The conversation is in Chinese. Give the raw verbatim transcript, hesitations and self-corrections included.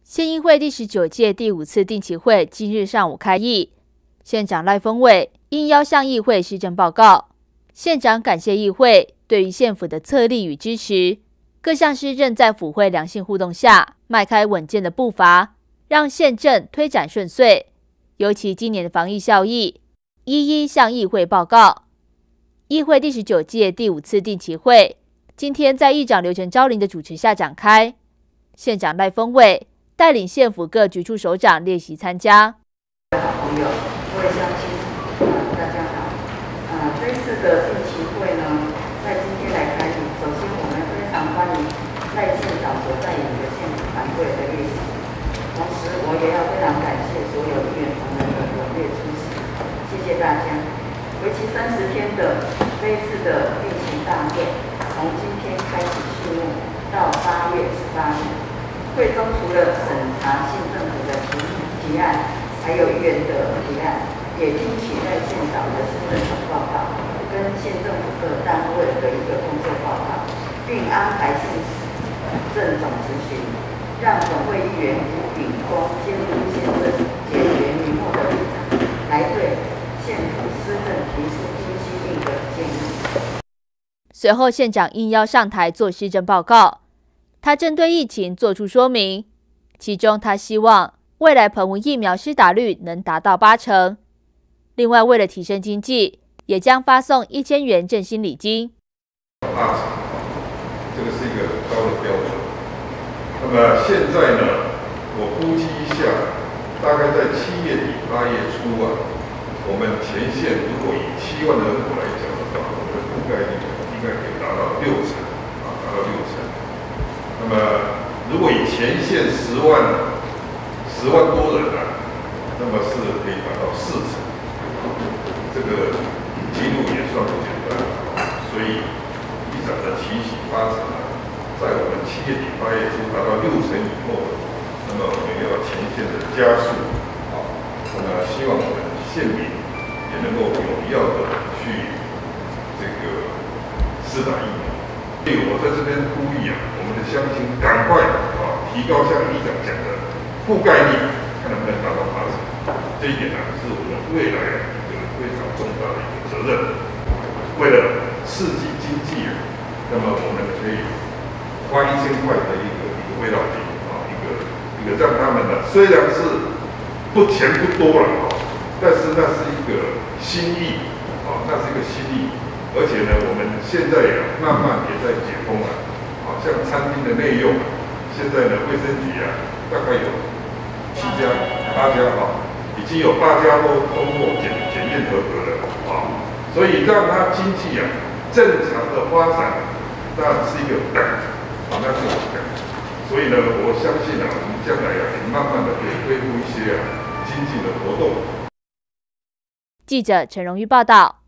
县议会第十九届第五次定期会今日上午开议，县长赖峰伟应邀向议会施政报告。县长感谢议会对于县府的策力与支持，各项施政在府会良性互动下，迈开稳健的步伐，让县政推展顺遂。尤其今年的防疫效益，一一向议会报告。议会第十九届第五次定期会今天在议长刘成昭林的主持下展开，县长赖峰伟带领县府各局处首长列席参加。 好朋友，各位乡亲，大家好。呃，这一次的定期会呢，在今天来开议。首先，我们非常欢迎赖县长所带领的县府团队的列席。同时，我也要非常感谢所有议员同仁的踊跃出席，谢谢大家。为期三十天的这一次的定期大会，从今天开始序幕到八月十八日。会中除了审查县政府的提提案，还有议员的提案，也听取赖县长的施政总报告，跟县政府各单位的一个工作报告，并安排县政总咨询，让本会议员秉公监督县政，解决民众的立场，来对县府施政提出清晰定的建议。 随后，县长应邀上台做施政报告。他针对疫情做出说明，其中他希望未来澎湖疫苗施打率能达到八成。另外，为了提升经济，也将发送一千元振兴礼金。 八成，这个是一个很高的标准。那么现在呢，我估计一下，大概在七月底八月初啊，我们前线如果以七万人口来讲的话，我们的覆盖率应该可以达到六成啊，达到六成。那么，如果以前线十万十万多人啊，那么是可以达到四成，这个记录也算不简单。所以，议长的提醒八成啊，在我们七月底八月初达到六成以后，那么我们要前线的加速啊，那么希望我们县民也能够有效的去这个施打疫苗。所以我在这边呼吁啊，我们的乡亲赶快啊提高像议长讲的覆盖率，看能不能达到八成。这一点呢、啊，是我们未来一个非常重大的一个责任。为了刺激经济啊，那么我们可以花一千块的一个一个慰劳金啊，一个一个让他们呢，虽然是不钱不多了啊，但是那是一个心意啊，那是一个心意。而且呢，我们现在呀、啊，慢慢也在解封了，啊，像餐厅的内用，现在呢，卫生局啊，大概有七家、八家哈、啊，已经有八家都通过检检验合格了啊，所以让它经济啊正常的发展，那是一个等，啊，那是一个等。所以呢，我相信啊，我们将来啊，也慢慢的可以恢复一些啊经济的活动。 记者陈荣玉报道。